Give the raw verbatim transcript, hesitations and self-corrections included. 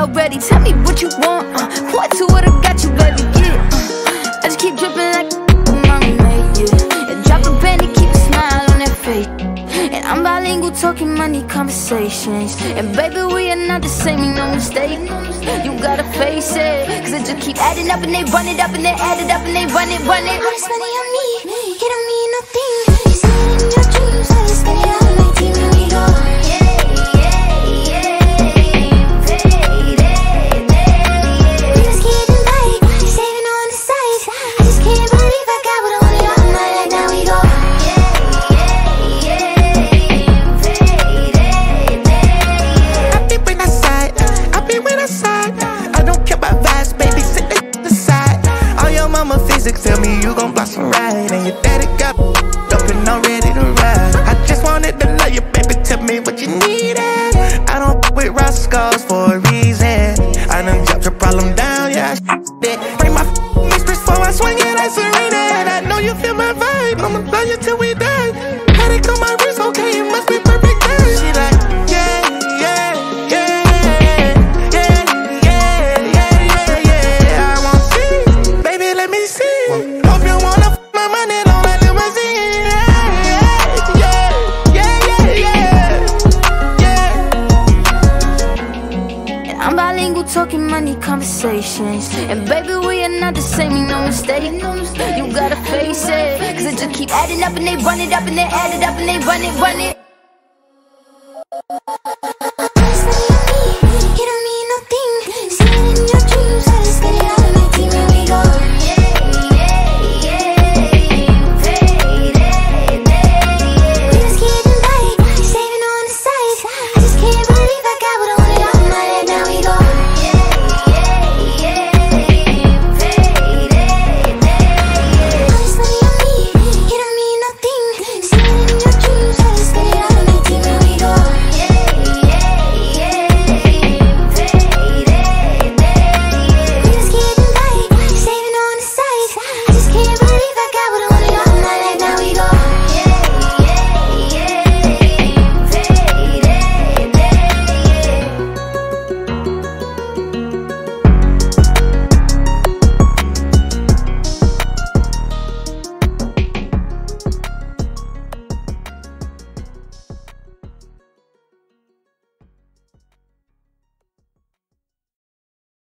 already. Tell me what you want, uh, what to what I got you, baby, yeah. uh, I just keep dripping like mama made, yeah. And drop a penny, keep a smile on that face. And I'm bilingual, talking money conversations. And baby, we are not the same, make no mistake. You gotta face it, cause it just keep adding up and they run it up and they add it up and they run it, run it. All this money on me, it don't mean nothing. You see it in your dreams, I just spend it all my team and we go yeah, yeah, yeah, payday, yeah. We just getting by, saving on the side. I just can't believe I got what I wanted all my life. Now we go yeah, yeah, yeah, payday, yeah. I be when I side, I be when I side. I don't care about vibes, baby, sit the aside. All your mama physics tell me you gon' blossom right, and your daddy got up and I'm ready to ride. I just wanted to love you, baby, tell me what you needed. I don't f with rascals for a reason. I done dropped your problem down, yeah, I it. Bring my mistress before I swing it at Serena. And I know you feel my vibe, I'ma love you till we die. Had it on my wrist, okay, it must be perfect day. She like, yeah, yeah, yeah, yeah, yeah, yeah, yeah, yeah. I want see, baby, let me see. Hope you wanna f my money, don't let limousine. Yeah, yeah, yeah, yeah, yeah, yeah. And I'm bilingual, talking money conversations. And baby, we are not the same, make no mistake. You gotta face it, cause it just keep adding up and they run it up and they add it up and they run it, run it.